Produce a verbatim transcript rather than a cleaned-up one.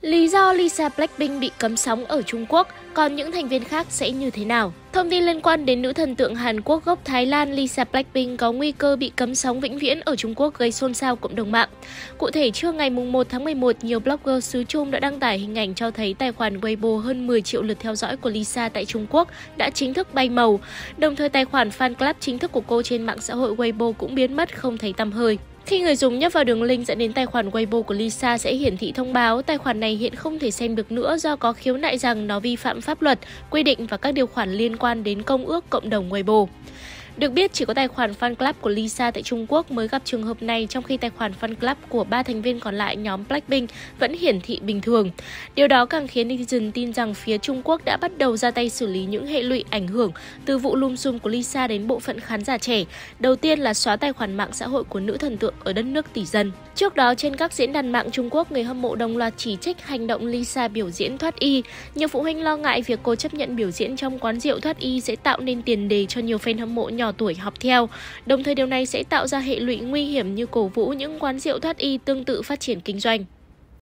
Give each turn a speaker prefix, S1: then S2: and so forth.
S1: Lý do Lisa Blackpink bị cấm sóng ở Trung Quốc, còn những thành viên khác sẽ như thế nào? Thông tin liên quan đến nữ thần tượng Hàn Quốc gốc Thái Lan Lisa Blackpink có nguy cơ bị cấm sóng vĩnh viễn ở Trung Quốc gây xôn xao cộng đồng mạng. Cụ thể, trưa ngày mùng một tháng mười một, nhiều blogger xứ Trung đã đăng tải hình ảnh cho thấy tài khoản Weibo hơn mười triệu lượt theo dõi của Lisa tại Trung Quốc đã chính thức bay màu. Đồng thời, tài khoản fan club chính thức của cô trên mạng xã hội Weibo cũng biến mất không thấy tăm hơi. Khi người dùng nhấp vào đường link dẫn đến tài khoản Weibo của Lisa sẽ hiển thị thông báo tài khoản này hiện không thể xem được nữa do có khiếu nại rằng nó vi phạm pháp luật, quy định và các điều khoản liên quan đến Công ước Cộng đồng Weibo. Được biết, chỉ có tài khoản fan club của Lisa tại Trung Quốc mới gặp trường hợp này, trong khi tài khoản fan club của ba thành viên còn lại nhóm Blackpink vẫn hiển thị bình thường. Điều đó càng khiến netizen tin rằng phía Trung Quốc đã bắt đầu ra tay xử lý những hệ lụy ảnh hưởng từ vụ lùm xùm của Lisa đến bộ phận khán giả trẻ. Đầu tiên là xóa tài khoản mạng xã hội của nữ thần tượng ở đất nước tỷ dân. Trước đó, trên các diễn đàn mạng Trung Quốc, người hâm mộ đồng loạt chỉ trích hành động Lisa biểu diễn thoát y. Nhiều phụ huynh lo ngại việc cô chấp nhận biểu diễn trong quán rượu thoát y sẽ tạo nên tiền đề cho nhiều fan hâm mộ nhỏ tuổi học theo. Đồng thời điều này sẽ tạo ra hệ lụy nguy hiểm như cổ vũ những quán rượu thoát y tương tự phát triển kinh doanh.